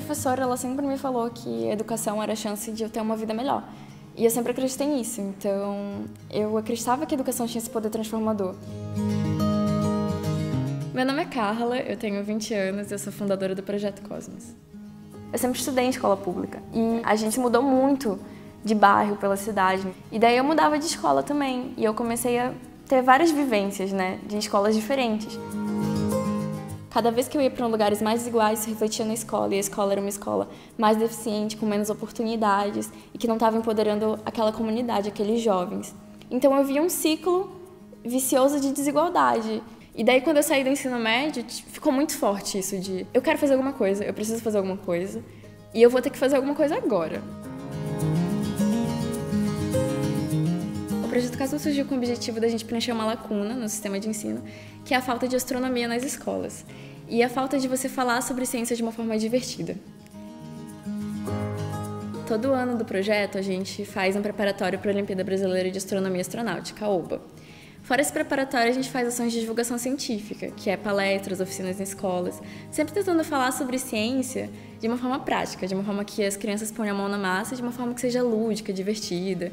professora, ela sempre me falou que a educação era a chance de eu ter uma vida melhor. E eu sempre acreditei nisso, então eu acreditava que a educação tinha esse poder transformador. Meu nome é Carla, eu tenho 20 anos e eu sou fundadora do Projeto Cosmos. Eu sempre estudei em escola pública e a gente mudou muito de bairro pela cidade. E daí eu mudava de escola também e eu comecei a ter várias vivências, né, de escolas diferentes. Cada vez que eu ia para lugares mais desiguais, isso refletia na escola, e a escola era uma escola mais deficiente, com menos oportunidades, e que não estava empoderando aquela comunidade, aqueles jovens. Então eu via um ciclo vicioso de desigualdade. E daí, quando eu saí do ensino médio, ficou muito forte isso de eu quero fazer alguma coisa, eu preciso fazer alguma coisa, e eu vou ter que fazer alguma coisa agora. O Projeto Cosmos surgiu com o objetivo da gente preencher uma lacuna no sistema de ensino, que é a falta de astronomia nas escolas, e a falta de você falar sobre ciência de uma forma divertida. Todo ano do projeto, a gente faz um preparatório para a Olimpíada Brasileira de Astronomia e Astronáutica, a OBA. Fora esse preparatório, a gente faz ações de divulgação científica, que é palestras, oficinas em escolas, sempre tentando falar sobre ciência de uma forma prática, de uma forma que as crianças ponham a mão na massa, de uma forma que seja lúdica, divertida.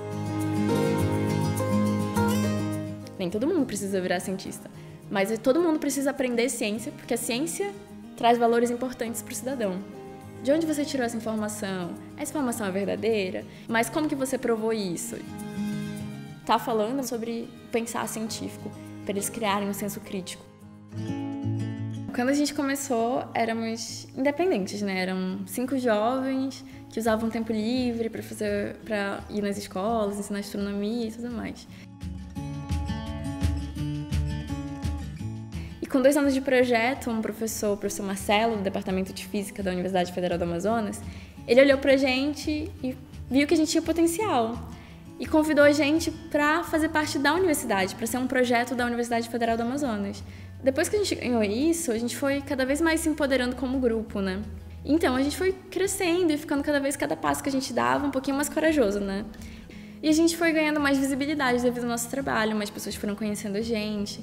Nem todo mundo precisa virar cientista, mas todo mundo precisa aprender ciência, porque a ciência traz valores importantes para o cidadão. De onde você tirou essa informação? Essa informação é verdadeira? Mas como que você provou isso? Tá falando sobre pensar científico, para eles criarem um senso crítico. Quando a gente começou, éramos independentes, né? Eram 5 jovens que usavam tempo livre para ir nas escolas, ensinar astronomia e tudo mais. E com 2 anos de projeto, o professor Marcelo, do Departamento de Física da Universidade Federal do Amazonas, ele olhou pra gente e viu que a gente tinha potencial. E convidou a gente para fazer parte da universidade, para ser um projeto da Universidade Federal do Amazonas. Depois que a gente ganhou isso, a gente foi cada vez mais se empoderando como grupo, né? Então, a gente foi crescendo e ficando cada passo que a gente dava um pouquinho mais corajoso, né? E a gente foi ganhando mais visibilidade devido ao nosso trabalho, mais pessoas foram conhecendo a gente.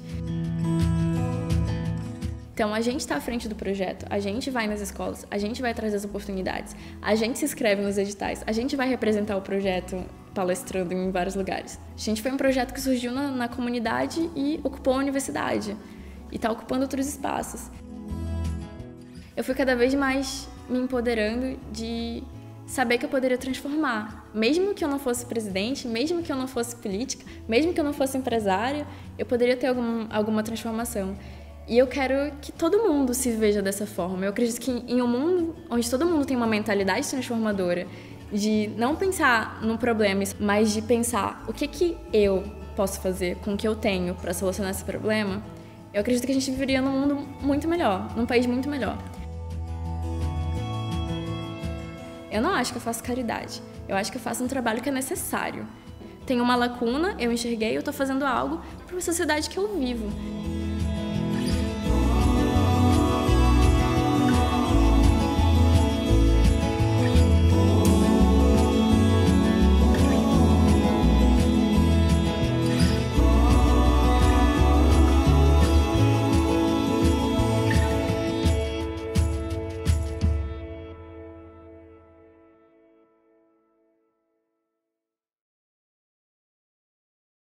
Então, a gente está à frente do projeto, a gente vai nas escolas, a gente vai trazer as oportunidades, a gente se inscreve nos editais, a gente vai representar o projeto palestrando em vários lugares. A gente foi um projeto que surgiu na comunidade e ocupou a universidade, e está ocupando outros espaços. Eu fui cada vez mais me empoderando de saber que eu poderia transformar. Mesmo que eu não fosse presidente, mesmo que eu não fosse política, mesmo que eu não fosse empresária, eu poderia ter alguma transformação. E eu quero que todo mundo se veja dessa forma. Eu acredito que em um mundo onde todo mundo tem uma mentalidade transformadora, de não pensar no problema, mas de pensar o que eu posso fazer com o que eu tenho para solucionar esse problema, eu acredito que a gente viveria num mundo muito melhor, num país muito melhor. Eu não acho que eu faço caridade. Eu acho que eu faço um trabalho que é necessário. Tem uma lacuna, eu enxerguei, eu estou fazendo algo para a sociedade que eu vivo.